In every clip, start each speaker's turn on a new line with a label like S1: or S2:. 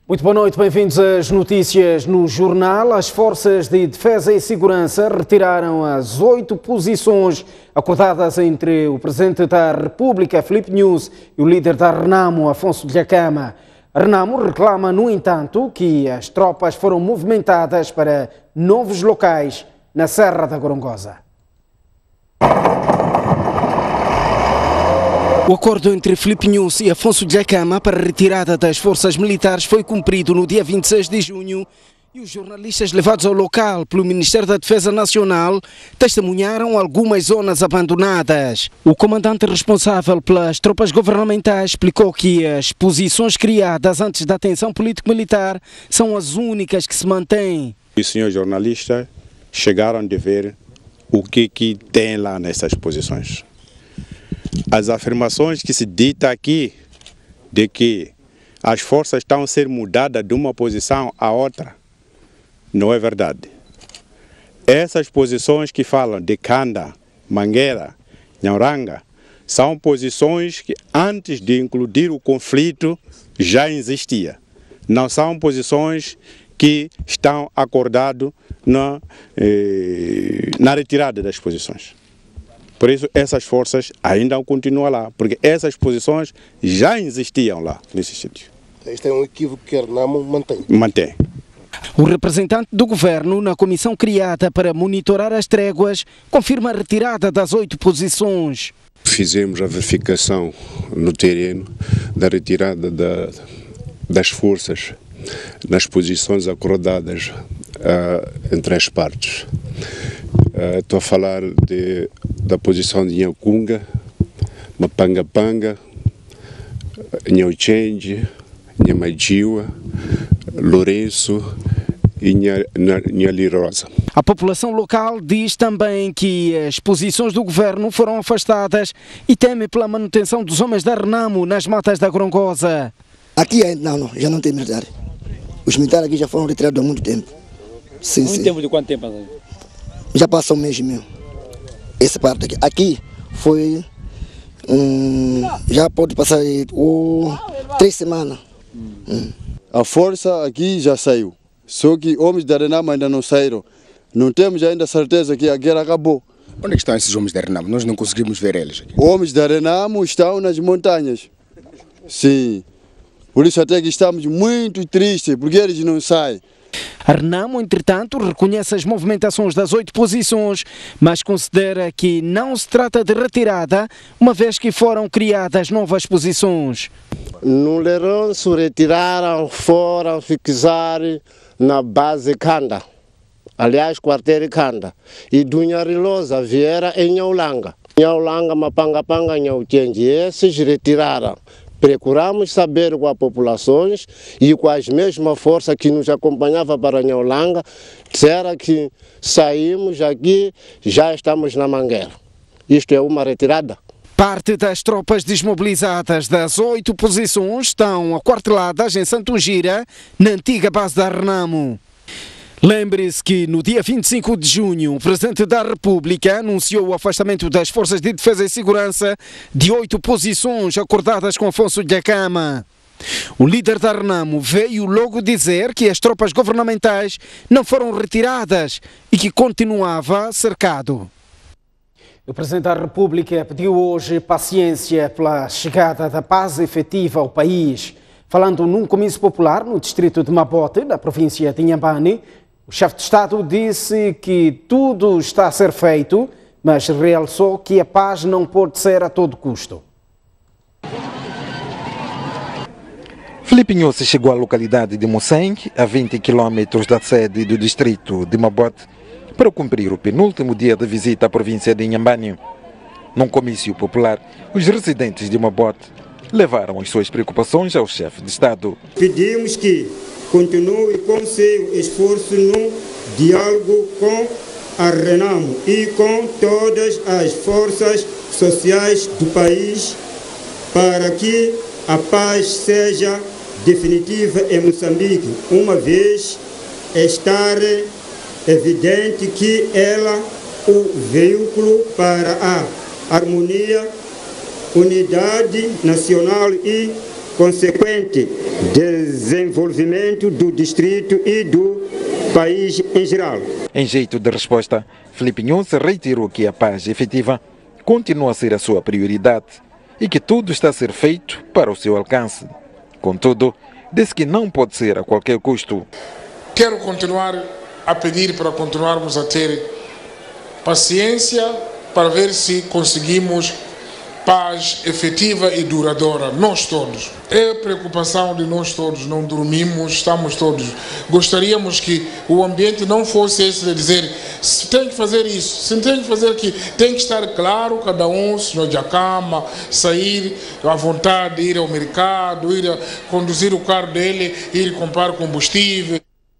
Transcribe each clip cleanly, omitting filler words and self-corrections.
S1: Muito boa noite, bem-vindos às notícias no jornal. As forças de defesa e segurança retiraram as 8 posições acordadas entre o Presidente da República, Filipe Nyusi, e o líder da Renamo, Afonso Dhlakama. A Renamo reclama, no entanto, que as tropas foram movimentadas para novos locais na Serra da Gorongosa. O acordo entre Filipe Nyusi e Afonso Dhlakama para a retirada das forças militares foi cumprido no dia 26 de junho e os jornalistas levados ao local pelo Ministério da Defesa Nacional testemunharam algumas zonas abandonadas. O comandante responsável pelas tropas governamentais explicou que as posições criadas antes da tensão político-militar são as únicas que se mantêm.
S2: Os senhores jornalistas chegaram a ver o que tem lá nessas posições. As afirmações que se dita aqui de que as forças estão a ser mudadas de uma posição a outra, não é verdade. Essas posições que falam de Kanda, Mangueira, Nhauranga, são posições que antes de incluir o conflito já existia. Não são posições que estão acordadas na retirada das posições. Por isso, essas forças ainda continuam lá, porque essas posições já existiam lá, nesse sítio.
S3: Este é um equívoco que a Renamo mantém.
S2: Mantém.
S1: O representante do governo na comissão criada para monitorar as tréguas confirma a retirada das 8 posições.
S4: Fizemos a verificação no terreno da retirada das forças nas posições acordadas entre as partes. Estou a falar da posição de Nhakunga, Mapanga-Panga, Nhaochenje, Nhamadiwa, Lourenço e Nhalirosa.
S1: A população local diz também que as posições do governo foram afastadas e teme pela manutenção dos homens da Renamo nas matas da Gorongosa.
S5: Aqui já não tem militares. Os militares aqui já foram retirados há muito tempo. Sim,
S6: muito tempo de quanto tempo?
S5: Já passou um mês e meio. Essa parte aqui. Aqui foi. Já pode passar 3 semanas.
S7: A força aqui já saiu. Só que homens da Renamo ainda não saíram. Não temos ainda certeza que a guerra acabou.
S8: Onde é que estão esses homens da Renamo? Nós não conseguimos ver eles aqui.
S7: Homens da Renamo estão nas montanhas. Sim. Por isso até que estamos muito tristes, porque eles não saem.
S1: A Renamo, entretanto, reconhece as movimentações das 8 posições, mas considera que não se trata de retirada, uma vez que foram criadas novas posições.
S3: No Lourenço retiraram, foram fixar na base Kanda, aliás, quartel Kanda, e do Nharilosa vieram em Nhaulanga. Nhaulanga, Mapanga-Panga, Nhaochenje, esses retiraram. Procuramos saber com as populações e com as mesmas forças que nos acompanhavam para Nhaulanga, será que saímos aqui, já estamos na Mangueira. Isto é uma retirada.
S1: Parte das tropas desmobilizadas das 8 posições estão aquarteladas em Santo Gira, na antiga base da Renamo. Lembre-se que no dia 25 de junho o Presidente da República anunciou o afastamento das Forças de Defesa e Segurança de 8 posições acordadas com Afonso Dhlakama. O líder da Renamo veio logo dizer que as tropas governamentais não foram retiradas e que continuava cercado. O Presidente da República pediu hoje paciência pela chegada da paz efetiva ao país. Falando num comício popular no distrito de Mabote, da província de Inhambane, o chefe de Estado disse que tudo está a ser feito, mas realçou que a paz não pode ser a todo custo.
S9: Filipe Nyusi chegou à localidade de Moçeng, a 20 km da sede do distrito de Mabote, para cumprir o penúltimo dia de visita à província de Inhambane. Num comício popular, os residentes de Mabote levaram as suas preocupações ao chefe de Estado.
S10: Pedimos que continue com seu esforço no diálogo com a Renamo e com todas as forças sociais do país para que a paz seja definitiva em Moçambique, uma vez estar evidente que ela é o veículo para a harmonia, unidade nacional e consequente desenvolvimento do distrito e do país em geral.
S9: Em jeito de resposta, Filipe Nhosse reiterou que a paz efetiva continua a ser a sua prioridade e que tudo está a ser feito para o seu alcance. Contudo, disse que não pode ser a qualquer custo.
S6: Quero continuar a pedir para continuarmos a ter paciência para ver se conseguimos paz efetiva e duradoura, nós todos. É preocupação de nós todos, não dormimos, estamos todos. Gostaríamos que o ambiente não fosse esse de dizer se tem que fazer isso, se tem que fazer aquilo. Tem que estar claro, cada um, senhor de cama, sair à vontade, ir ao mercado, ir a conduzir o carro dele, ir comprar combustível.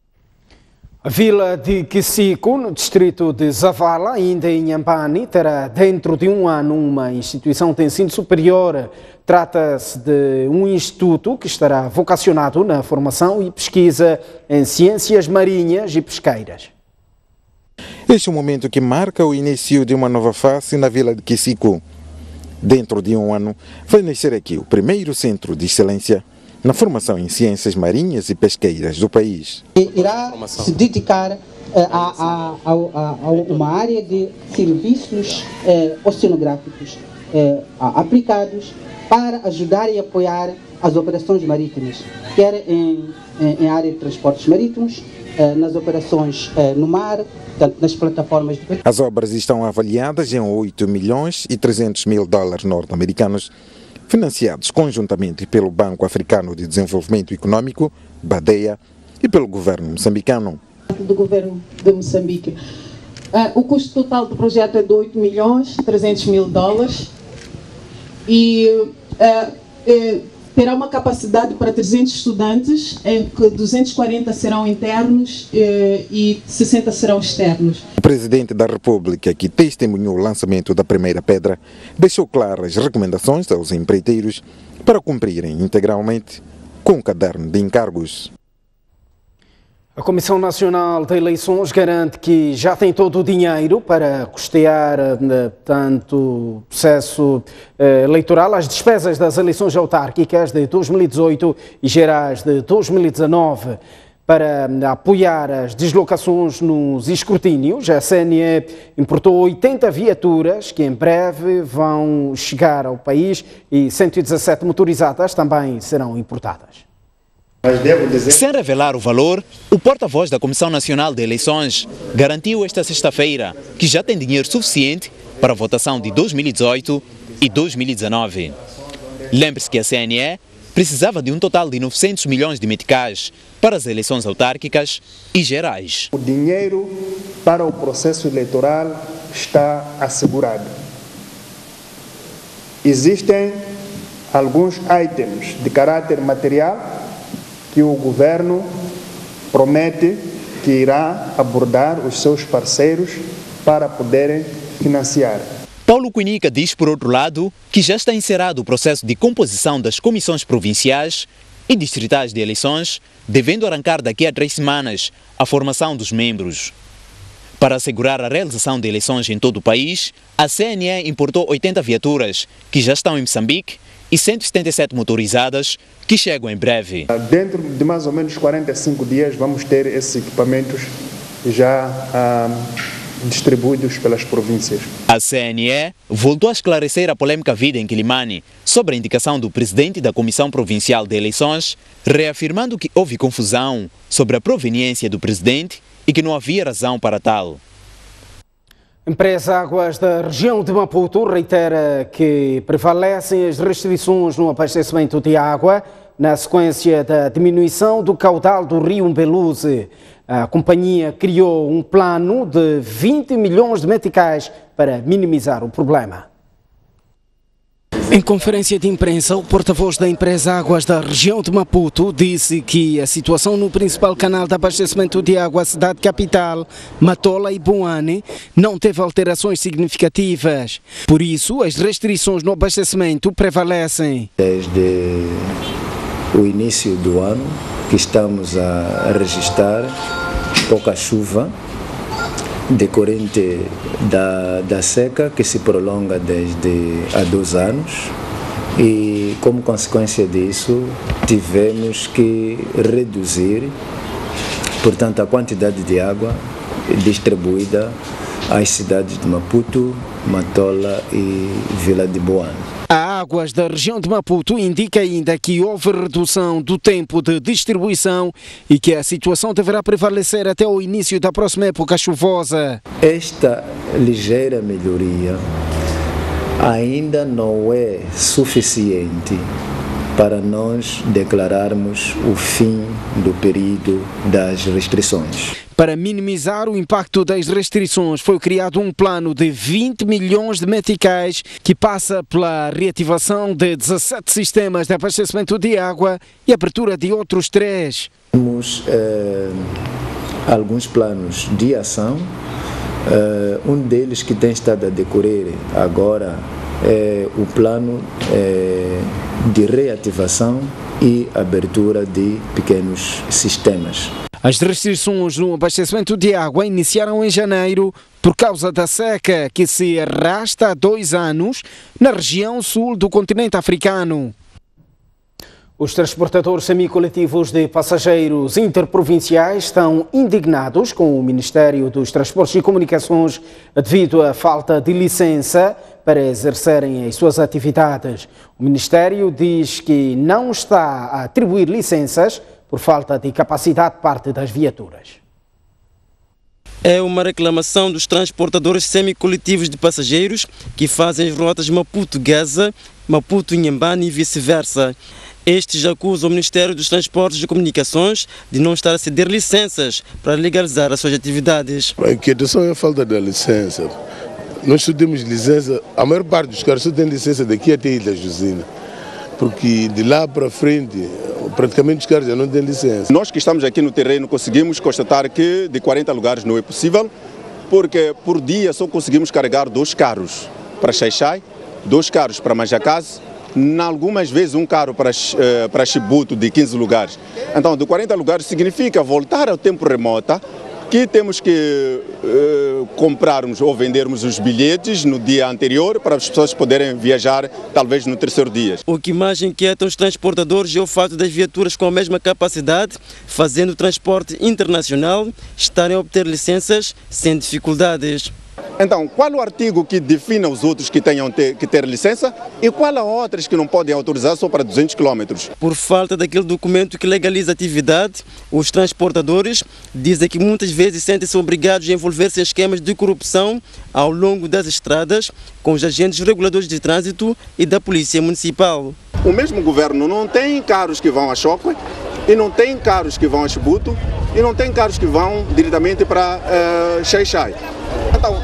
S1: A vila de Kisico, no distrito de Zavala, ainda em Inhambane, terá dentro de um ano uma instituição de ensino superior. Trata-se de um instituto que estará vocacionado na formação e pesquisa em ciências marinhas e pesqueiras.
S9: Este é o momento que marca o início de uma nova fase na vila de Kisico. Dentro de um ano, vai nascer aqui o primeiro centro de excelência na formação em ciências marinhas e pesqueiras do país.
S11: Irá se dedicar a uma área de serviços oceanográficos aplicados para ajudar e apoiar as operações marítimas, quer em área de transportes marítimos, nas operações no mar, portanto, nas plataformas de...
S9: As obras estão avaliadas em 8 milhões e 300 mil dólares norte-americanos, financiados conjuntamente pelo Banco Africano de Desenvolvimento Econômico, BADEA, e pelo governo moçambicano.
S12: Do governo de Moçambique. O custo total do projeto é de 8 milhões 300 mil dólares e terá uma capacidade para 300 estudantes, em que 240 serão internos e 60 serão externos.
S9: O presidente da República, que testemunhou o lançamento da primeira pedra, deixou claras recomendações aos empreiteiros para cumprirem integralmente com o caderno de encargos.
S1: A Comissão Nacional de Eleições garante que já tem todo o dinheiro para custear tanto o processo eleitoral, as despesas das eleições autárquicas de 2018 e gerais de 2019. Para apoiar as deslocações nos escrutínios, a CNE importou 80 viaturas que em breve vão chegar ao país e 117 motorizadas também serão importadas.
S13: Sem revelar o valor, o porta-voz da Comissão Nacional de Eleições garantiu esta sexta-feira que já tem dinheiro suficiente para a votação de 2018 e 2019. Lembre-se que a CNE precisava de um total de 900 milhões de meticais para as eleições autárquicas e gerais.
S14: O dinheiro para o processo eleitoral está assegurado. Existem alguns itens de caráter material que o governo promete que irá abordar os seus parceiros para poderem financiar.
S13: Paulo Cuinica diz, por outro lado, que já está encerrado o processo de composição das comissões provinciais e distritais de eleições, devendo arrancar daqui a 3 semanas a formação dos membros. Para assegurar a realização de eleições em todo o país, a CNE importou 80 viaturas, que já estão em Moçambique, e 177 motorizadas, que chegam em breve.
S14: Dentro de mais ou menos 45 dias vamos ter esses equipamentos já distribuídos pelas províncias.
S13: A CNE voltou a esclarecer a polêmica vida em Quilimane sobre a indicação do presidente da Comissão Provincial de Eleições, reafirmando que houve confusão sobre a proveniência do presidente e que não havia razão para tal.
S1: A empresa Águas da região de Maputo reitera que prevalecem as restrições no abastecimento de água na sequência da diminuição do caudal do rio Umbeluze. A companhia criou um plano de 20 milhões de meticais para minimizar o problema. Em conferência de imprensa, o porta-voz da empresa Águas da região de Maputo disse que a situação no principal canal de abastecimento de água, cidade capital, Matola e Boane, não teve alterações significativas. Por isso, as restrições no abastecimento prevalecem.
S15: Desde o início do ano, que estamos a registrar pouca chuva, decorrente da seca que se prolonga desde há 2 anos e, como consequência disso, tivemos que reduzir, portanto, a quantidade de água distribuída às cidades de Maputo, Matola e Vila de Boane.
S1: A Águas da região de Maputo indica ainda que houve redução do tempo de distribuição e que a situação deverá prevalecer até o início da próxima época chuvosa.
S15: Esta ligeira melhoria ainda não é suficiente para nós declararmos o fim do período das restrições.
S1: Para minimizar o impacto das restrições, foi criado um plano de 20 milhões de meticais que passa pela reativação de 17 sistemas de abastecimento de água e abertura de outros 3.
S15: Temos alguns planos de ação, um deles que tem estado a decorrer agora é o plano de reativação e abertura de pequenos sistemas.
S1: As restrições no abastecimento de água iniciaram em janeiro por causa da seca que se arrasta há 2 anos na região sul do continente africano. Os transportadores semicoletivos de passageiros interprovinciais estão indignados com o Ministério dos Transportes e Comunicações devido à falta de licença para exercerem as suas atividades. O Ministério diz que não está a atribuir licenças por falta de capacidade de parte das viaturas.
S16: É uma reclamação dos transportadores semicoletivos de passageiros que fazem as rotas Maputo-Gaza, Maputo-Inhambane e vice-versa. Estes acusam o Ministério dos Transportes e Comunicações de não estar a ceder licenças para legalizar as suas atividades.
S17: A inquietação é a falta da licença. Nós só temos licença, a maior parte dos carros só tem licença daqui até a Ilha Jusina, porque de lá para frente praticamente os carros já não têm licença.
S2: Nós que estamos aqui no terreno conseguimos constatar que de 40 lugares não é possível, porque por dia só conseguimos carregar 2 carros para Xai-Xai, 2 carros para Majacase, algumas vezes um carro para Chibuto de 15 lugares. Então, de 40 lugares significa voltar ao tempo remoto, que temos que comprarmos ou vendermos os bilhetes no dia anterior para as pessoas poderem viajar talvez no 3º dia.
S16: O que mais inquieta os transportadores é o fato das viaturas com a mesma capacidade, fazendo transporte internacional, estarem a obter licenças sem dificuldades.
S2: Então, qual o artigo que define os outros que tenham que ter licença e qual a outras que não podem autorizar só para 200 km?
S16: Por falta daquele documento que legaliza a atividade, os transportadores dizem que muitas vezes sentem-se obrigados a envolver-se em esquemas de corrupção ao longo das estradas com os agentes reguladores de trânsito e da Polícia Municipal.
S2: O mesmo governo não tem carros que vão a Choque e não tem carros que vão a Chibuto e não tem carros que vão diretamente para Xai-Xai. Então,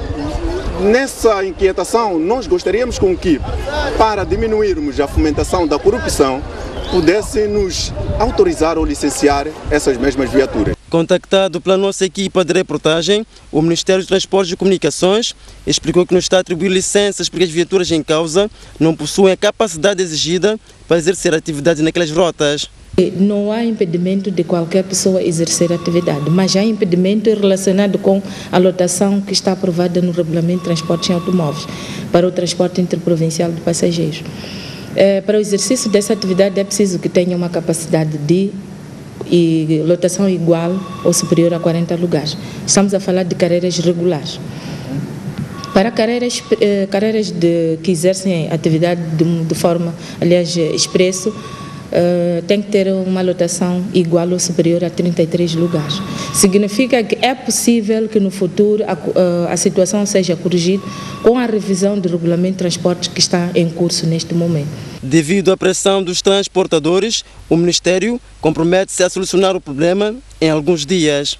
S2: nessa inquietação, nós gostaríamos com que, para diminuirmos a fomentação da corrupção, pudesse nos autorizar ou licenciar essas mesmas viaturas.
S16: Contactado pela nossa equipa de reportagem, o Ministério dos Transportes e Comunicações explicou que não está a atribuir licenças porque as viaturas em causa não possuem a capacidade exigida para exercer atividades naquelas rotas.
S18: Não há impedimento de qualquer pessoa exercer atividade, mas há impedimento relacionado com a lotação que está aprovada no Regulamento de Transportes em Automóveis para o transporte interprovincial de passageiros. Para o exercício dessa atividade é preciso que tenha uma capacidade de lotação igual ou superior a 40 lugares. Estamos a falar de carreiras regulares. Para carreiras que exercem atividade de forma, aliás, expresso, tem que ter uma lotação igual ou superior a 33 lugares. Significa que é possível que no futuro a situação seja corrigida com a revisão do regulamento de transportes que está em curso neste momento.
S16: Devido à pressão dos transportadores, o Ministério compromete-se a solucionar o problema em alguns dias.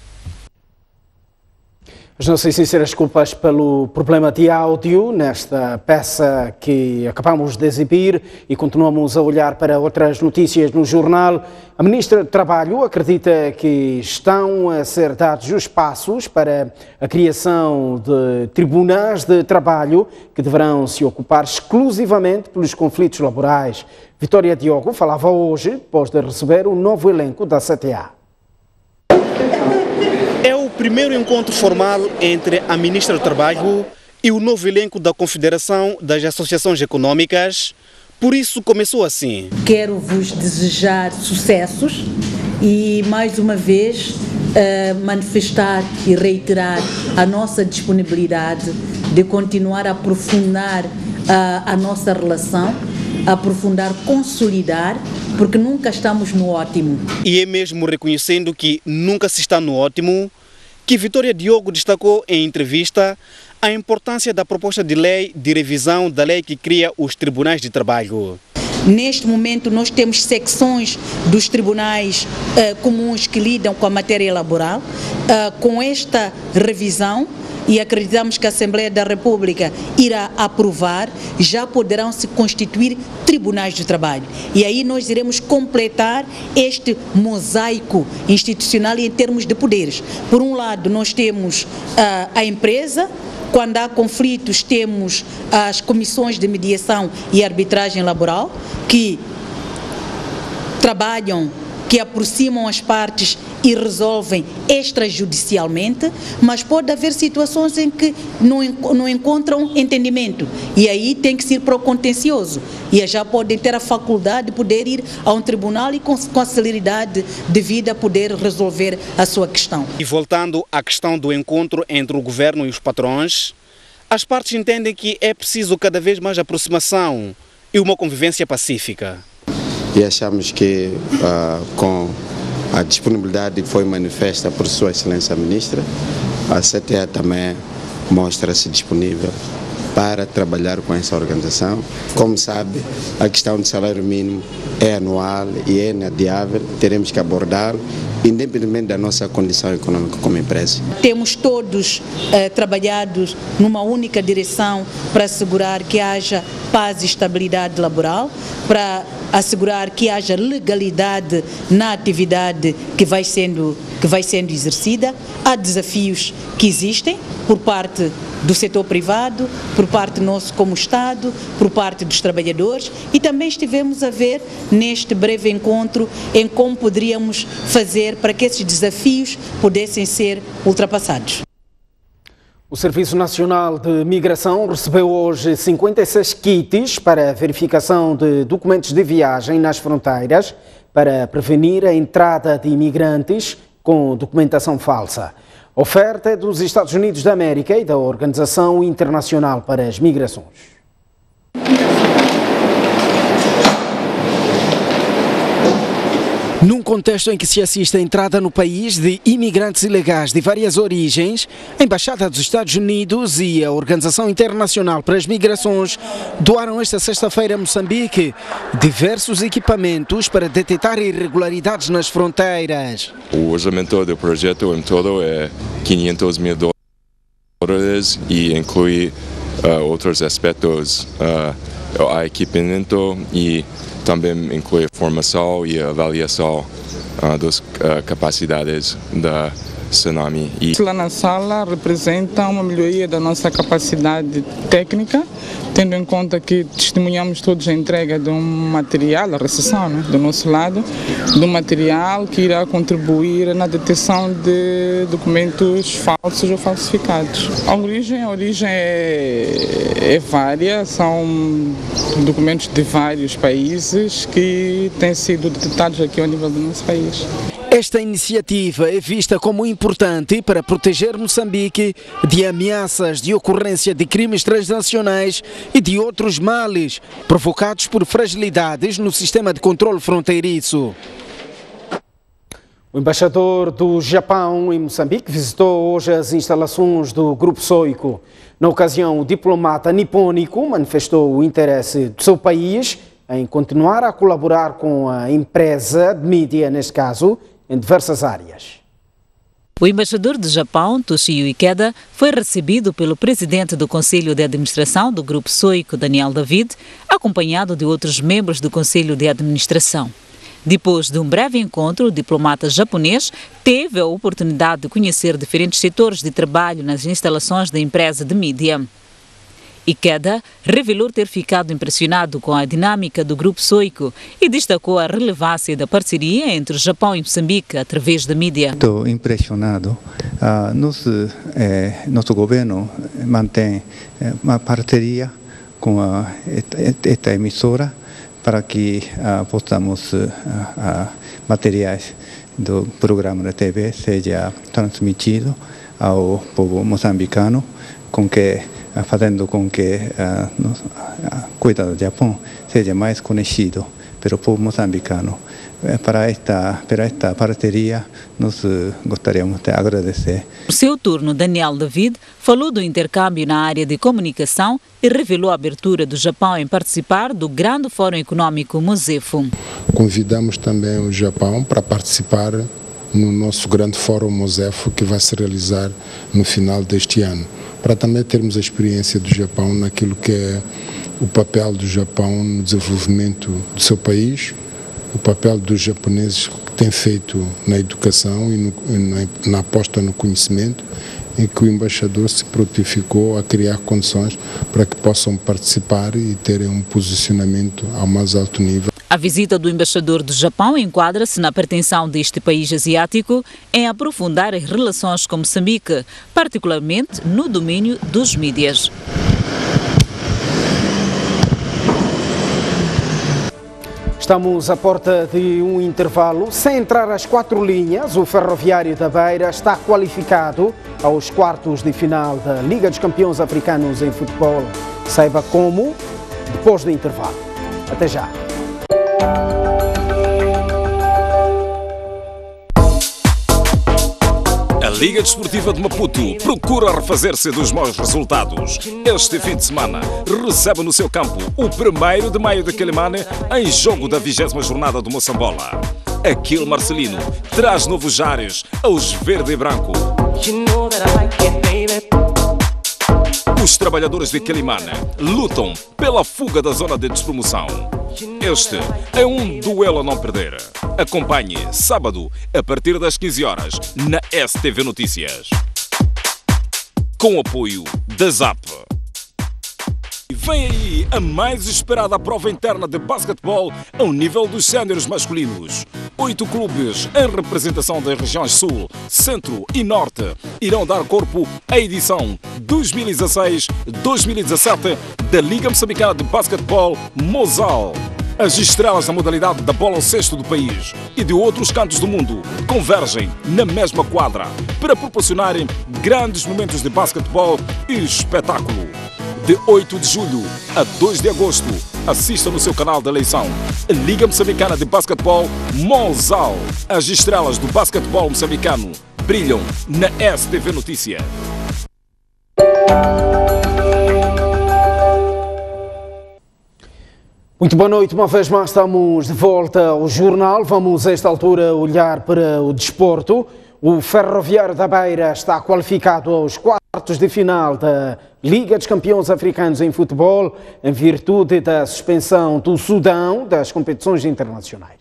S1: As nossas sinceras desculpas pelo problema de áudio nesta peça que acabamos de exibir e continuamos a olhar para outras notícias no jornal. A Ministra do Trabalho acredita que estão a ser dados os passos para a criação de tribunais de trabalho que deverão se ocupar exclusivamente pelos conflitos laborais. Vitória Diogo falava hoje, depois de receber o novo elenco da CTA.
S19: É o primeiro encontro formal entre a Ministra do Trabalho e o novo elenco da Confederação das Associações Econômicas, Por isso começou assim.
S20: Quero vos desejar sucessos e mais uma vez manifestar e reiterar a nossa disponibilidade de continuar a aprofundar a nossa relação, aprofundar, consolidar, porque nunca estamos no ótimo.
S19: E é mesmo reconhecendo que nunca se está no ótimo que Vitória Diogo destacou em entrevista a importância da proposta de lei de revisão da lei que cria os tribunais de trabalho.
S20: Neste momento nós temos secções dos tribunais comuns que lidam com a matéria laboral. Com esta revisão, e acreditamos que a Assembleia da República irá aprovar, já poderão se constituir tribunais de trabalho. E aí nós iremos completar este mosaico institucional em termos de poderes. Por um lado, nós temos a empresa. Quando há conflitos, temos as comissões de mediação e arbitragem laboral, que trabalham, que aproximam as partes e resolvem extrajudicialmente, mas pode haver situações em que não encontram entendimento, e aí tem que ir para o contencioso, e já podem ter a faculdade de poder ir a um tribunal e com a celeridade devida poder resolver a sua questão.
S19: E voltando à questão do encontro entre o governo e os patrões, as partes entendem que é preciso cada vez mais aproximação e uma convivência pacífica.
S21: E achamos que com a disponibilidade que foi manifesta por Sua Excelência Ministra, a CTA também mostra-se disponível para trabalhar com essa organização. Como sabe, a questão do salário mínimo é anual e é inadiável, teremos que abordá-lo, independentemente da nossa condição econômica como empresa.
S20: Temos todos trabalhado numa única direção para assegurar que haja paz e estabilidade laboral, para assegurar que haja legalidade na atividade que vai sendo exercida. Há desafios que existem por parte do setor privado, por parte nosso como Estado, por parte dos trabalhadores, e também estivemos a ver neste breve encontro em como poderíamos fazer para que esses desafios pudessem ser ultrapassados.
S1: O Serviço Nacional de Migração recebeu hoje 56 kits para verificação de documentos de viagem nas fronteiras para prevenir a entrada de imigrantes com documentação falsa. A oferta é dos Estados Unidos da América e da Organização Internacional para as Migrações. Num contexto em que se assiste à entrada no país de imigrantes ilegais de várias origens, a Embaixada dos Estados Unidos e a Organização Internacional para as Migrações doaram esta sexta-feira a Moçambique diversos equipamentos para detectar irregularidades nas fronteiras.
S22: O orçamento do projeto em todo é $500 mil e inclui outros aspectos, o equipamento e também inclui formação e avaliação das capacidades da Tsunami.
S23: Lá na sala representa uma melhoria da nossa capacidade técnica, tendo em conta que testemunhamos todos a entrega de um material, a recepção, né, do nosso lado, de um material que irá contribuir na detecção de documentos falsos ou falsificados. A origem é vária, são documentos de vários países que têm sido detectados aqui ao nível do nosso país.
S1: Esta iniciativa é vista como importante para proteger Moçambique de ameaças de ocorrência de crimes transnacionais e de outros males provocados por fragilidades no sistema de controle fronteiriço. O embaixador do Japão em Moçambique visitou hoje as instalações do Grupo Soico. Na ocasião, o diplomata nipônico manifestou o interesse do seu país em continuar a colaborar com a empresa de mídia, neste caso, em diversas áreas.
S24: O embaixador do Japão, Toshio Ikeda, foi recebido pelo presidente do Conselho de Administração do Grupo Soico, Daniel David, acompanhado de outros membros do Conselho de Administração. Depois de um breve encontro, o diplomata japonês teve a oportunidade de conhecer diferentes setores de trabalho nas instalações da empresa de mídia. Ikeda revelou ter ficado impressionado com a dinâmica do Grupo Soico e destacou a relevância da parceria entre o Japão e Moçambique através da mídia.
S25: Estou impressionado. Nosso governo mantém uma parceria com esta emissora para que possamos materiais do programa da TV seja transmitido ao povo moçambicano, fazendo com que a coisa do Japão seja mais conhecido pelo povo moçambicano. Para esta parceria, nós gostaríamos de agradecer.
S24: Por seu turno, Daniel David falou do intercâmbio na área de comunicação e revelou a abertura do Japão em participar do Grande Fórum Econômico Mosefo.
S3: Convidamos também o Japão para participar no nosso Grande Fórum Mosefo, que vai se realizar no final deste ano, para também termos a experiência do Japão naquilo que é o papel do Japão no desenvolvimento do seu país, o papel dos japoneses que têm feito na educação e na aposta no conhecimento, em que o embaixador se prontificou a criar condições para que possam participar e terem um posicionamento ao mais alto nível.
S24: A visita do embaixador do Japão enquadra-se na pretensão deste país asiático em aprofundar as relações com Moçambique, particularmente no domínio dos mídias.
S1: Estamos à porta de um intervalo. Sem entrar às 4 linhas, o Ferroviário da Beira está qualificado aos quartos de final da Liga dos Campeões Africanos em Futebol. Saiba como depois do intervalo. Até já.
S4: A Liga Desportiva de Maputo procura refazer-se dos maus resultados. Este fim de semana recebe no seu campo o 1º de maio de Quelimane em jogo da 20ª jornada do Moçambola. Aquil Marcelino traz novos ares aos verde e branco. Os trabalhadores de Quelimane lutam pela fuga da zona de despromoção. Este é um duelo a não perder. Acompanhe sábado a partir das 15 horas na STV Notícias. Com o apoio da ZAP. Vem aí a mais esperada prova interna de basquetebol ao nível dos séniores masculinos. 8 clubes em representação das regiões Sul, Centro e Norte irão dar corpo à edição 2016-2017 da Liga Moçambicana de Basquetebol Mozal. As estrelas da modalidade da bola ao cesto do país e de outros cantos do mundo convergem na mesma quadra para proporcionarem grandes momentos de basquetebol e espetáculo. De 8 de julho a 2 de agosto, assista no seu canal de eleição a Liga Moçambicana de Basquetebol Mozal. As estrelas do basquetebol moçambicano brilham na STV Notícia.
S1: Muito boa noite, uma vez mais estamos de volta ao jornal. Vamos a esta altura olhar para o desporto. O Ferroviário da Beira está qualificado aos quartos de final da Liga dos Campeões Africanos em Futebol, em virtude da suspensão do Sudão das competições internacionais.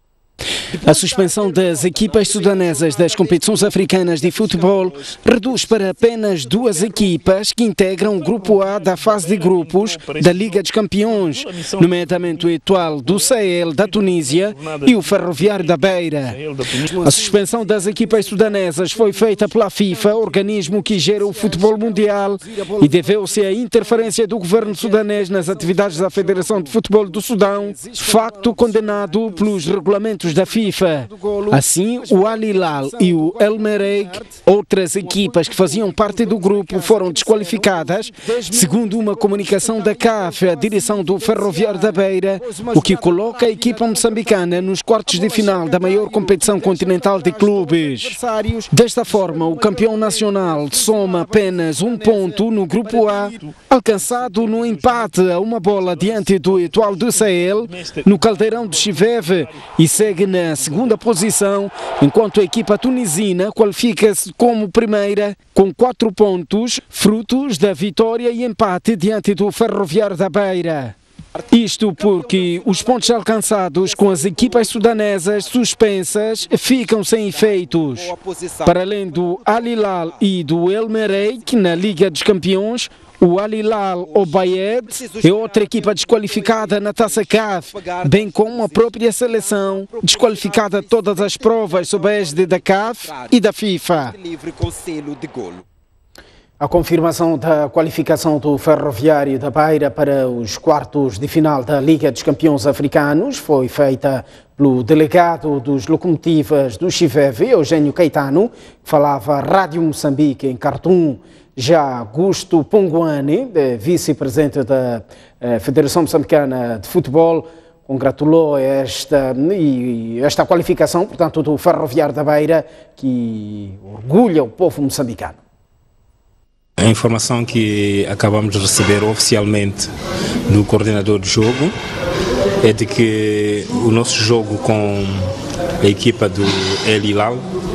S1: A suspensão das equipas sudanesas das competições africanas de futebol reduz para apenas 2 equipas que integram o Grupo A da fase de grupos da Liga dos Campeões, nomeadamente o Etoile do Sahel da Tunísia e o Ferroviário da Beira. A suspensão das equipas sudanesas foi feita pela FIFA, organismo que gera o futebol mundial, e deveu-se à interferência do governo sudanês nas atividades da Federação de Futebol do Sudão, facto condenado pelos regulamentos da FIFA. Assim, o Al Hilal e o El Merreikh, outras equipas que faziam parte do grupo, foram desqualificadas, segundo uma comunicação da CAF, a direção do Ferroviário da Beira, o que coloca a equipa moçambicana nos quartos de final da maior competição continental de clubes. Desta forma, o campeão nacional soma apenas 1 ponto no Grupo A, alcançado no empate a 1 bola diante do Etoile do Sahel, no Caldeirão de Chiveve, e segue na segunda posição, enquanto a equipa tunisina qualifica-se como primeira com 4 pontos, frutos da vitória e empate diante do Ferroviário da Beira. Isto porque os pontos alcançados com as equipas sudanesas suspensas ficam sem efeitos. Para além do Al Hilal e do El Merreikh na Liga dos Campeões, o Al Hilal Obaiyed é outra equipa desqualificada na Taça CAF, bem como a própria seleção, desqualificada de todas as provas sob a égide da CAF e da FIFA. A confirmação da qualificação do Ferroviário da Beira para os quartos de final da Liga dos Campeões Africanos foi feita pelo delegado dos locomotivas do Chiveve, Eugênio Caetano, que falava à Rádio Moçambique em Khartoum. Já Augusto Ponguani, vice-presidente da Federação Moçambicana de Futebol, congratulou esta qualificação, portanto, do Ferroviário da Beira, que orgulha o povo moçambicano.
S5: A informação que acabamos de receber oficialmente do coordenador do jogo é de que o nosso jogo com a equipa do El Hilal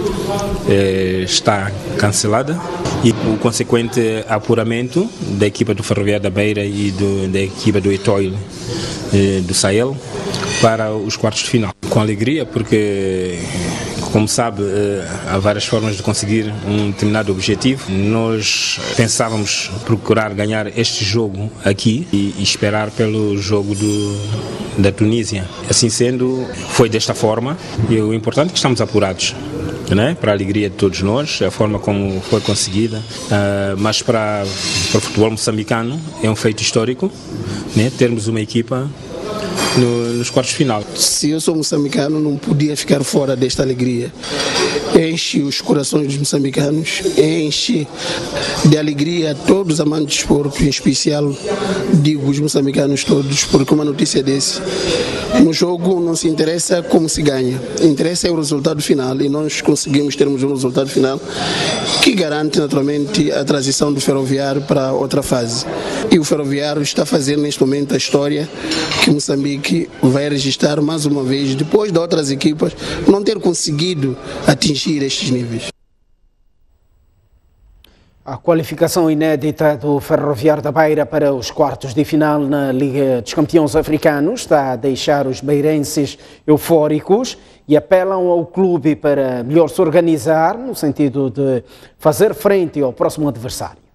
S5: está cancelada e o consequente apuramento da equipa do Ferroviário da Beira e da equipa do Etoile do Sahel para os quartos de final. Com alegria, porque, como sabe, há várias formas de conseguir um determinado objetivo. Nós pensávamos procurar ganhar este jogo aqui e esperar pelo jogo da Tunísia. Assim sendo, foi desta forma e o importante é que estamos apurados, né? Para a alegria de todos nós, a forma como foi conseguida, mas para o futebol moçambicano é um feito histórico, né? Termos uma equipa nos quartos de final.
S6: Se eu sou moçambicano, não podia ficar fora desta alegria. Enche os corações dos moçambicanos, enche de alegria todos os amantes de esporte, em especial digo os moçambicanos todos, porque uma notícia desse. No jogo não se interessa como se ganha, interessa é o resultado final e nós conseguimos termos um resultado final que garante naturalmente a transição do Ferroviário para outra fase. E o Ferroviário está fazendo neste momento a história que Moçambique vai registrar mais uma vez, depois de outras equipas não ter conseguido atingir estes níveis.
S1: A qualificação inédita do Ferroviário da Beira para os quartos de final na Liga dos Campeões Africanos está a deixar os beirenses eufóricos e apelam ao clube para melhor se organizar no sentido de fazer frente ao próximo adversário.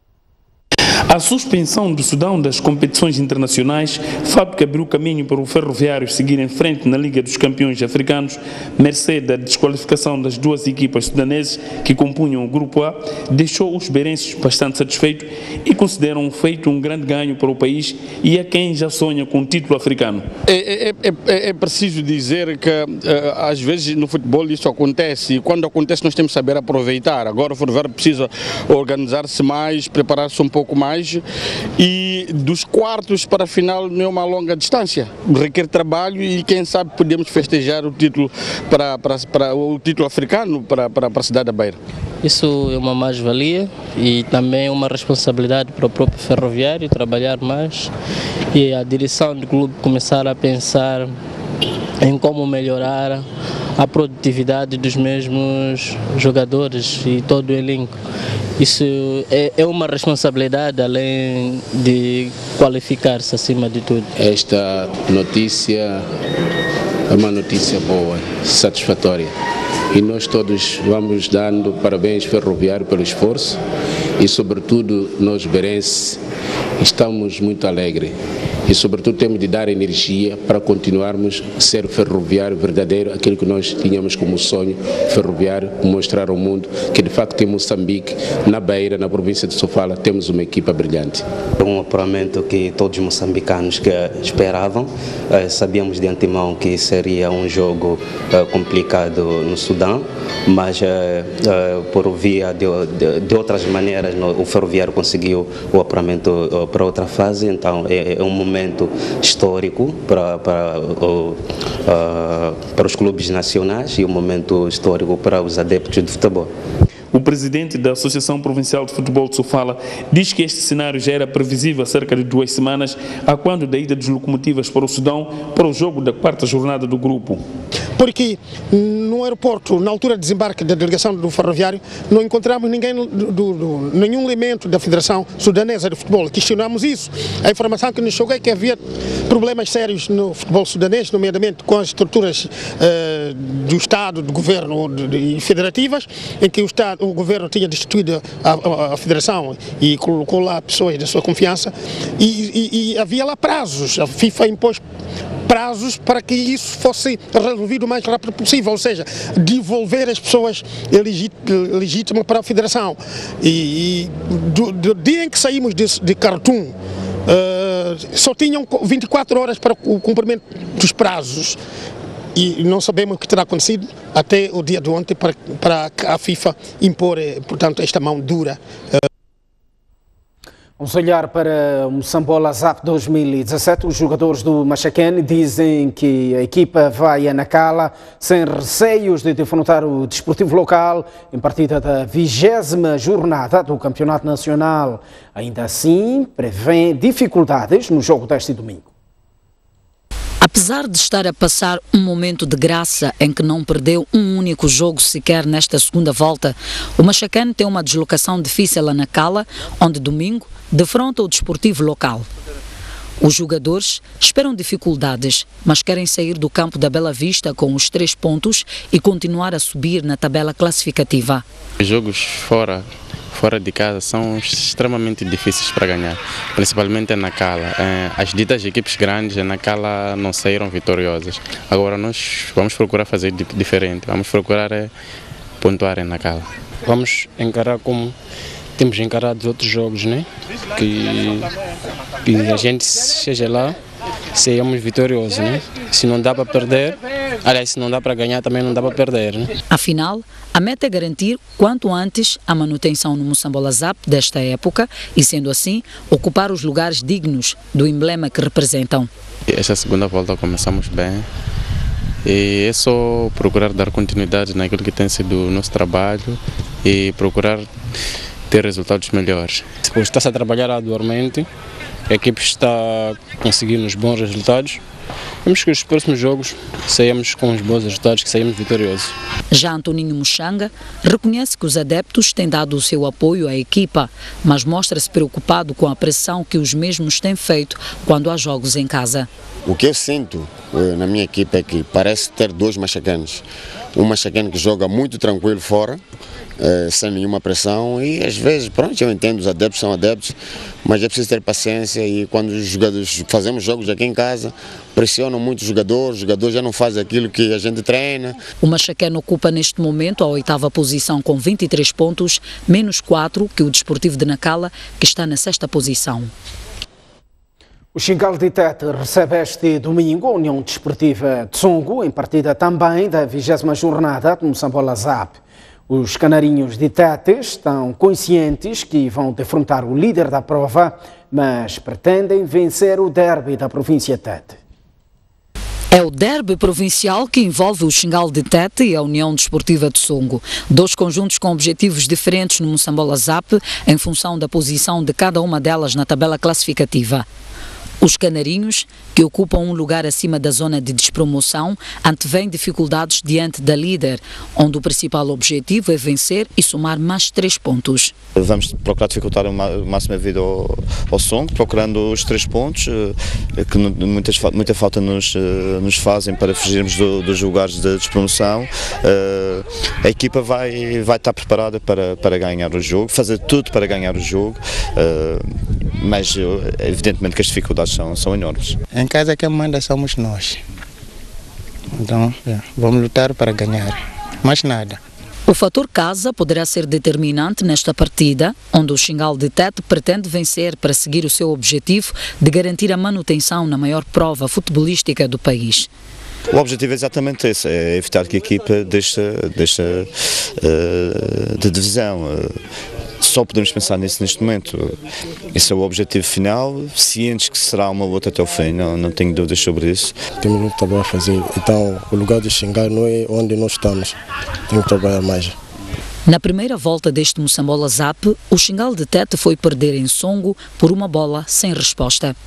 S7: A suspensão do Sudão das competições internacionais, fato que abriu caminho para o Ferroviário seguir em frente na Liga dos Campeões Africanos, mercê da desqualificação das duas equipas sudanesas que compunham o Grupo A, deixou os beirenses bastante satisfeitos e consideram feito um grande ganho para o país e a quem já sonha com o título africano.
S8: É preciso dizer que às vezes no futebol isso acontece e quando acontece nós temos que saber aproveitar. Agora o Ferroviário precisa organizar-se mais, preparar-se um pouco mais e dos quartos para a final não é uma longa distância, requer trabalho e quem sabe podemos festejar o título para o título africano para a cidade da Beira.
S10: Isso é uma mais-valia e também uma responsabilidade para o próprio Ferroviário trabalhar mais e a direção do clube começar a pensar em como melhorar a produtividade dos mesmos jogadores e todo o elenco. Isso é uma responsabilidade além de qualificar-se acima de tudo.
S26: Esta notícia é uma notícia boa, satisfatória. E nós todos vamos dando parabéns ao Ferroviário pelo esforço e sobretudo nós beirenses estamos muito alegres. E sobretudo temos de dar energia para continuarmos a ser o Ferroviário verdadeiro, aquilo que nós tínhamos como sonho ferroviário, mostrar ao mundo que de facto em Moçambique, na Beira, na província de Sofala, temos uma equipa brilhante.
S27: É um apuramento que todos os moçambicanos que esperavam, sabíamos de antemão que seria um jogo complicado no Sudão, mas por via de outras maneiras o Ferroviário conseguiu o apuramento para outra fase, então é um momento histórico para os clubes nacionais e um momento histórico para os adeptos de futebol.
S7: O presidente da Associação Provincial de Futebol de Sofala diz que este cenário já era previsível há cerca de 2 semanas, a quando da ida dos locomotivas para o Sudão para o jogo da 4ª jornada do grupo.
S28: Porque no aeroporto, na altura de desembarque da delegação do Ferroviário, não encontramos ninguém, nenhum elemento da Federação Sudanesa de Futebol. Questionamos isso. A informação que nos chegou é que havia problemas sérios no futebol sudanês, nomeadamente com as estruturas do Estado, do governo e federativas, em que o governo tinha destituído a Federação e colocou lá pessoas da sua confiança e havia lá prazos. A FIFA impôs prazos para que isso fosse resolvido o mais rápido possível, ou seja, devolver as pessoas legítimas para a Federação. E do dia em que saímos de Khartoum, só tinham 24 horas para o cumprimento dos prazos. E não sabemos o que terá acontecido até o dia de ontem para a FIFA impor, portanto, esta mão dura.
S1: Vamos olhar para o Moçambola ZAP 2017. Os jogadores do Machaquén dizem que a equipa vai a Nacala sem receios de defrontar o desportivo local em partida da 20ª jornada do Campeonato Nacional. Ainda assim, prevêem dificuldades no jogo deste domingo.
S24: Apesar de estar a passar um momento de graça em que não perdeu um único jogo sequer nesta segunda volta, o Machaquén tem uma deslocação difícil a Nacala, onde domingo defronta o desportivo local. Os jogadores esperam dificuldades, mas querem sair do campo da Bela Vista com os 3 pontos e continuar a subir na tabela classificativa.
S2: Os jogos fora de casa são extremamente difíceis para ganhar, principalmente em Nacala. As ditas equipes grandes em Nacala não saíram vitoriosas. Agora nós vamos procurar fazer diferente, vamos procurar pontuar em Nacala.
S9: Vamos encarar como temos encarado outros jogos, né? Que a gente seja lá, sejamos vitoriosos, né? Se não dá para perder, aliás, se não dá para ganhar, também não dá para perder, né?
S24: Afinal, a meta é garantir quanto antes a manutenção no Moçambola ZAP desta época e, sendo assim, ocupar os lugares dignos do emblema que representam.
S2: Esta segunda volta começamos bem e é só procurar dar continuidade naquilo que tem sido o nosso trabalho e procurar ter resultados melhores.
S9: Está-se a trabalhar arduamente, a equipe está conseguindo os bons resultados. Vamos que os próximos jogos saímos com os bons resultados, que saímos vitoriosos.
S24: Já Antoninho Muxanga reconhece que os adeptos têm dado o seu apoio à equipa, mas mostra-se preocupado com a pressão que os mesmos têm feito quando há jogos em casa.
S11: O que eu sinto na minha equipa é que parece ter 2 machacanos. Um machaqueno que joga muito tranquilo fora, sem nenhuma pressão, e às vezes, pronto, eu entendo, os adeptos são adeptos, mas é preciso ter paciência, e quando os jogadores fazemos jogos aqui em casa, pressionam muito os jogadores já não fazem aquilo que a gente treina.
S24: O Machaquén ocupa neste momento a 8ª posição com 23 pontos, menos 4 que o Desportivo de Nacala, que está na 6ª posição.
S1: O Xingal de Tete recebe este domingo a União Desportiva de Songo, em partida também da 20ª jornada do Moçambola ZAP. Os canarinhos de Tete estão conscientes que vão defrontar o líder da prova, mas pretendem vencer o derby da província Tete.
S24: É o derby provincial que envolve o Xingal de Tete e a União Desportiva de Songo. 2 conjuntos com objetivos diferentes no Moçambola ZAP, em função da posição de cada uma delas na tabela classificativa. Os canarinhos, que ocupam um lugar acima da zona de despromoção, antevêm dificuldades diante da líder, onde o principal objetivo é vencer e somar mais 3 pontos.
S12: Vamos procurar dificultar o máximo a vida ao Songo, procurando os 3 pontos, que muita falta nos fazem para fugirmos dos lugares de despromoção. A equipa vai estar preparada para ganhar o jogo, fazer tudo para ganhar o jogo, mas evidentemente que as dificuldades são enormes.
S13: Em casa quem manda somos nós, então vamos lutar para ganhar, mais nada.
S24: O fator casa poderá ser determinante nesta partida, onde o Xingal de Tete pretende vencer para seguir o seu objetivo de garantir a manutenção na maior prova futebolística do país.
S12: O objetivo é exatamente esse, é evitar que a equipa deixe de divisão. Só podemos pensar nisso neste momento. Esse é o objetivo final, cientes que será uma luta até o fim, não tenho dúvidas sobre isso.
S28: Temos muito trabalho a fazer, então o lugar de Xingai não é onde nós estamos, temos que trabalhar mais.
S24: Na primeira volta deste Moçambola ZAP, o Xingal de Tete foi perder em Songo por uma bola sem resposta.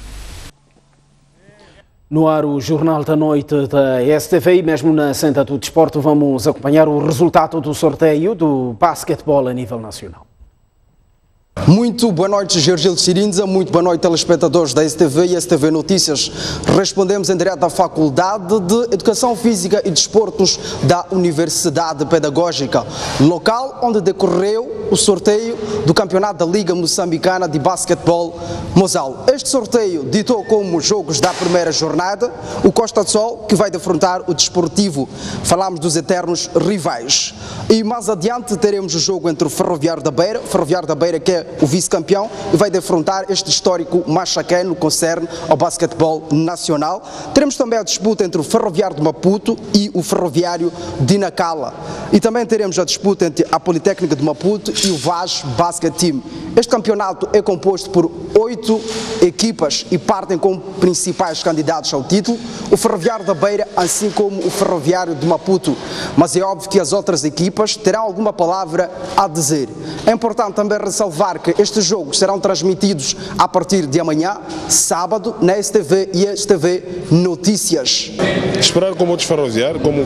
S1: No ar, o Jornal da Noite da STV, e mesmo na Senda do Desporto vamos acompanhar o resultado do sorteio do basquetebol a nível nacional.
S14: Muito boa noite, Gergil Cirinza, muito boa noite, telespectadores da STV e STV Notícias. Respondemos em direto da Faculdade de Educação Física e Desportos da Universidade Pedagógica, local onde decorreu o sorteio do Campeonato da Liga Moçambicana de Basquetebol Mozal. Este sorteio ditou como jogos da primeira jornada o Costa do Sol, que vai defrontar o Desportivo. Falamos dos eternos rivais. E mais adiante teremos o jogo entre o Ferroviário da Beira que é o vice-campeão, e vai defrontar este histórico Machaqueno, concerne ao basquetebol nacional. Teremos também a disputa entre o Ferroviário de Maputo e o Ferroviário de Nacala. E também teremos a disputa entre a Politécnica de Maputo e o Vaz Basket Team. Este campeonato é composto por 8 equipas e partem como principais candidatos ao título o Ferroviário da Beira, assim como o Ferroviário de Maputo. Mas é óbvio que as outras equipas terão alguma palavra a dizer. É importante também ressalvar que estes jogos serão transmitidos a partir de amanhã, sábado, na STV e STV Notícias.
S15: Esperar como outros ferroviários, como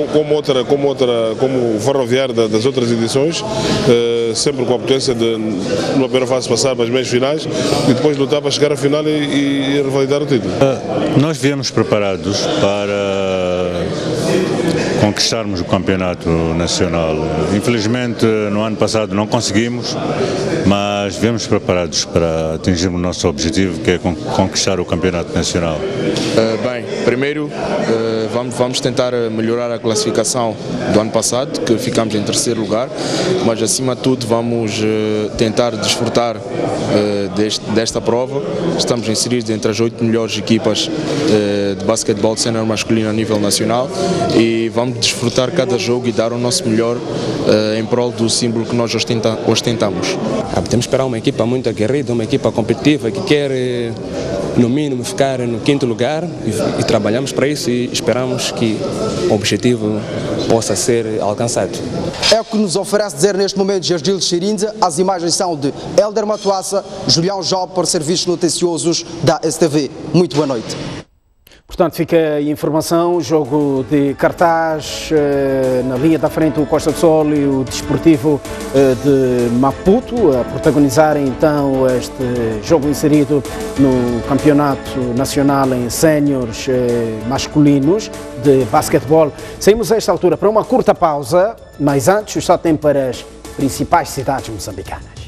S15: o ferroviário das outras edições, sempre com a potência de, numa primeira fase, passar para as meias finais e depois lutar para chegar à final e revalidar o título.
S16: Nós viemos preparados para conquistarmos o campeonato nacional. Infelizmente, no ano passado não conseguimos, mas viemos preparados para atingirmos o nosso objetivo, que é conquistar o campeonato nacional.
S17: Bem, primeiro vamos tentar melhorar a classificação do ano passado, que ficamos em terceiro lugar, mas acima de tudo vamos tentar desfrutar desta prova. Estamos inseridos entre as 8 melhores equipas de basquetebol sénior masculino a nível nacional e vamos desfrutar cada jogo e dar o nosso melhor em prol do símbolo que nós ostentamos.
S18: Temos que esperar uma equipa muito aguerrida, uma equipa competitiva que quer no mínimo ficar no 5º lugar e trabalhamos para isso e esperamos que o objetivo possa ser alcançado.
S14: É o que nos oferece dizer neste momento Gergil Cirinza. As imagens são de Helder Matuassa, Julião Job, para serviços noticiosos da STV. Muito boa noite.
S1: Portanto, fica a informação, jogo de cartaz na linha da frente, o Costa do Sol e o Desportivo de Maputo, a protagonizarem então este jogo inserido no Campeonato Nacional em Séniores Masculinos de Basquetebol. Saímos a esta altura para uma curta pausa, mas antes o Estado tem para as principais cidades moçambicanas.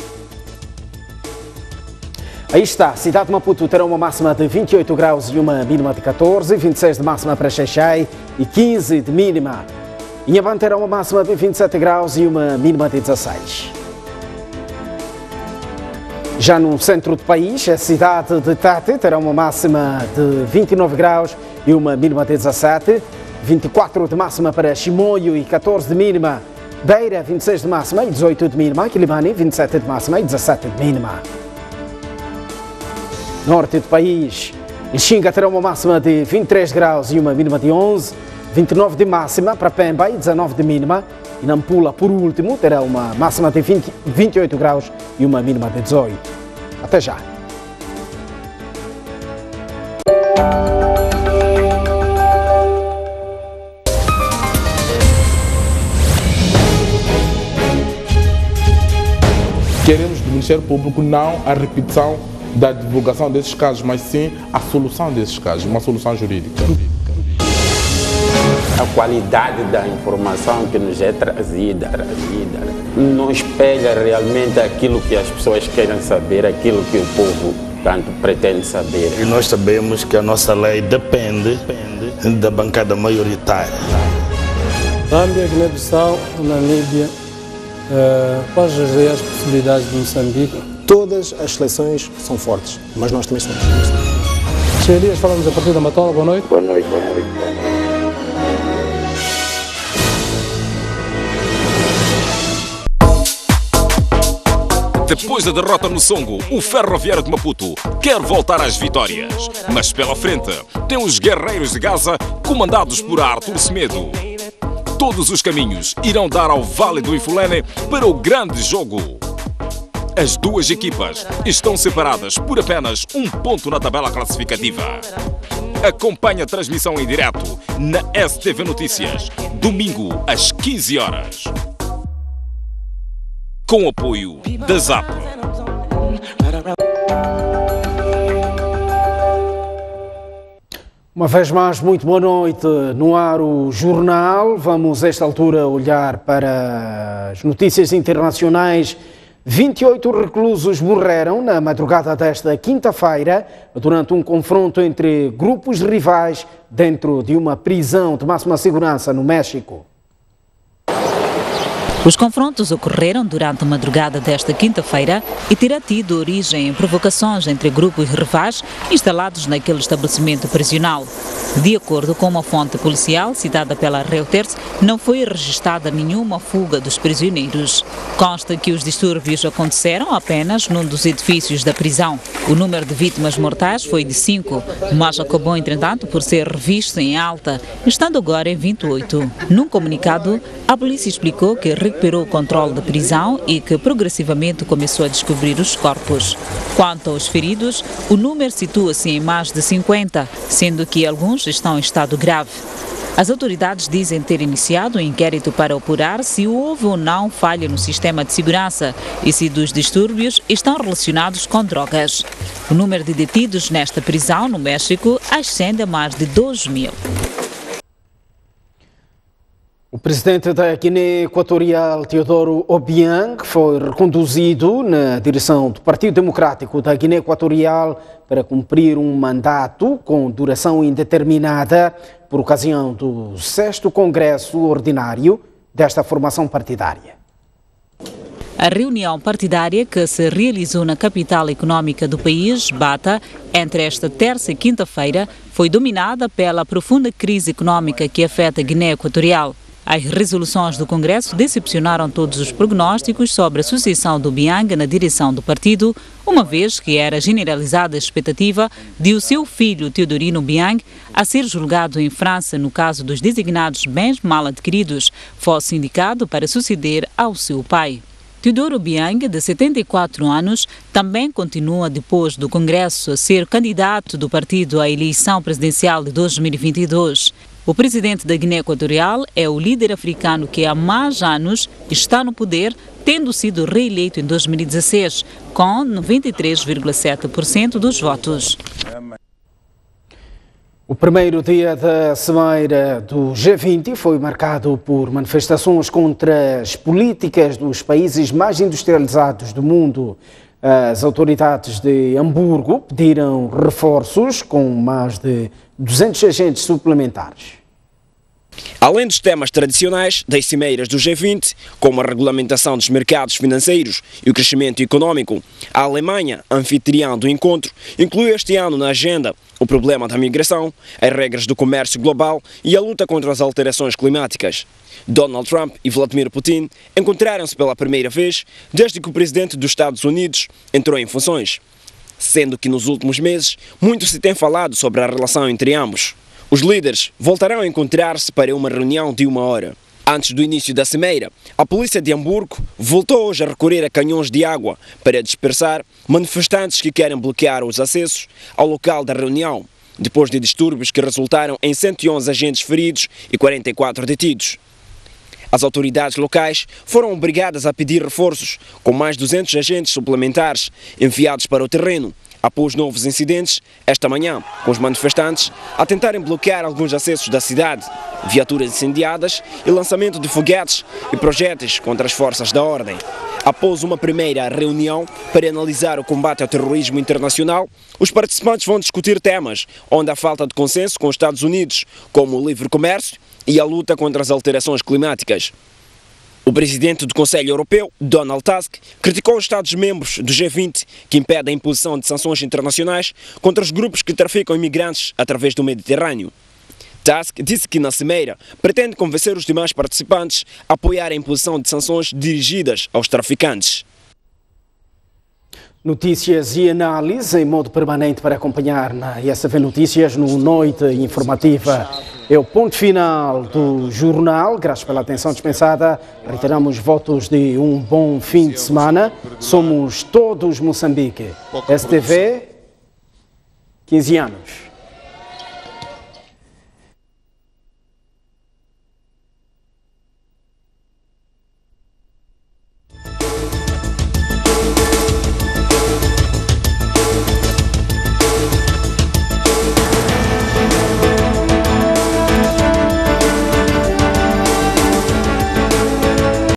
S1: Aí está, cidade de Maputo terá uma máxima de 28 graus e uma mínima de 14, 26 de máxima para Xai-Xai e 15 de mínima. Inhambane terá uma máxima de 27 graus e uma mínima de 16. Já no centro do país, a cidade de Tete terá uma máxima de 29 graus e uma mínima de 17, 24 de máxima para Chimoio e 14 de mínima. Beira, 26 de máxima e 18 de mínima. Quilimane, 27 de máxima e 17 de mínima. Norte do país, Xinga terá uma máxima de 23 graus e uma mínima de 11, 29 de máxima para Pemba e 19 de mínima. E Nampula, por último, terá uma máxima de 28 graus e uma mínima de 18. Até já.
S19: Queremos do Ministério Público não a repetição da divulgação desses casos, mas sim a solução desses casos, uma solução jurídica.
S20: A qualidade da informação que nos é trazida não espelha realmente aquilo que as pessoas querem saber, aquilo que o povo tanto pretende saber.
S21: E nós sabemos que a nossa lei depende da bancada maioritária.
S29: Zâmbia, Guiné-Bissau, Namíbia, quais as reais possibilidades de Moçambique?
S30: Todas as seleções são fortes, mas nós também somos.
S29: Cheio Dias, falamos a partir da Matola. Boa noite.
S20: Boa noite, boa noite.
S4: Depois da derrota no Songo, o Ferroviário de Maputo quer voltar às vitórias. Mas pela frente tem os Guerreiros de Gaza, comandados por Arthur Semedo. Todos os caminhos irão dar ao Vale do Ifulene para o grande jogo. As duas equipas estão separadas por apenas um ponto na tabela classificativa. Acompanhe a transmissão em direto na STV Notícias, domingo às 15 horas. com o apoio da ZAP.
S1: Uma vez mais, muito boa noite. No ar o jornal. Vamos, a esta altura, olhar para as notícias internacionais. 28 reclusos morreram na madrugada desta quinta-feira durante um confronto entre grupos rivais dentro de uma prisão de máxima segurança no México.
S24: Os confrontos ocorreram durante a madrugada desta quinta-feira e terá tido origem em provocações entre grupos rivais instalados naquele estabelecimento prisional. De acordo com uma fonte policial citada pela Reuters, não foi registrada nenhuma fuga dos prisioneiros. Consta que os distúrbios aconteceram apenas num dos edifícios da prisão. O número de vítimas mortais foi de 5, mas acabou, entretanto, por ser revisto em alta, estando agora em 28. Num comunicado, a polícia explicou que recuperou o controle da prisão e que progressivamente começou a descobrir os corpos. Quanto aos feridos, o número situa-se em mais de 50, sendo que alguns estão em estado grave. As autoridades dizem ter iniciado um inquérito para apurar se houve ou não falha no sistema de segurança e se dos distúrbios estão relacionados com drogas. O número de detidos nesta prisão no México ascende a mais de 2.000.
S1: O presidente da Guiné Equatorial, Teodoro Obiang, foi reconduzido na direção do Partido Democrático da Guiné Equatorial para cumprir um mandato com duração indeterminada por ocasião do 6º Congresso Ordinário desta formação partidária.
S24: A reunião partidária que se realizou na capital econômica do país, Bata, entre esta terça e quinta-feira, foi dominada pela profunda crise econômica que afeta a Guiné Equatorial. As resoluções do Congresso decepcionaram todos os prognósticos sobre a sucessão do Obiang na direção do partido, uma vez que era generalizada a expectativa de o seu filho Teodorino Obiang, a ser julgado em França no caso dos designados bens mal adquiridos, fosse indicado para suceder ao seu pai. Teodoro Obiang, de 74 anos, também continua depois do Congresso a ser candidato do partido à eleição presidencial de 2022. O presidente da Guiné Equatorial é o líder africano que há mais anos está no poder, tendo sido reeleito em 2016, com 93,7% dos votos.
S1: O primeiro dia da Cimeira do G20 foi marcado por manifestações contra as políticas dos países mais industrializados do mundo. As autoridades de Hamburgo pediram reforços com mais de 200 agentes suplementares.
S3: Além dos temas tradicionais das cimeiras do G20, como a regulamentação dos mercados financeiros e o crescimento econômico, a Alemanha, anfitriã do encontro, inclui este ano na agenda o problema da migração, as regras do comércio global e a luta contra as alterações climáticas. Donald Trump e Vladimir Putin encontraram-se pela primeira vez desde que o presidente dos Estados Unidos entrou em funções, sendo que nos últimos meses muito se tem falado sobre a relação entre ambos. Os líderes voltarão a encontrar-se para uma reunião de 1 hora. Antes do início da cimeira, a polícia de Hamburgo voltou hoje a recorrer a canhões de água para dispersar manifestantes que querem bloquear os acessos ao local da reunião, depois de distúrbios que resultaram em 111 agentes feridos e 44 detidos. As autoridades locais foram obrigadas a pedir reforços, com mais 200 agentes suplementares enviados para o terreno, após novos incidentes esta manhã, com os manifestantes a tentarem bloquear alguns acessos da cidade, viaturas incendiadas e lançamento de foguetes e projéteis contra as forças da ordem. Após uma primeira reunião para analisar o combate ao terrorismo internacional, os participantes vão discutir temas onde há falta de consenso com os Estados Unidos, como o livre comércio e a luta contra as alterações climáticas. O presidente do Conselho Europeu, Donald Tusk, criticou os Estados-membros do G20 que impedem a imposição de sanções internacionais contra os grupos que traficam imigrantes através do Mediterrâneo. Tusk disse que na cimeira pretende convencer os demais participantes a apoiar a imposição de sanções dirigidas aos traficantes.
S1: Notícias e análise em modo permanente para acompanhar na ISV Notícias no Noite Informativa. É o ponto final do jornal. Graças pela atenção dispensada. Reiteramos votos de um bom fim de semana. Somos todos Moçambique. STV, 15 anos.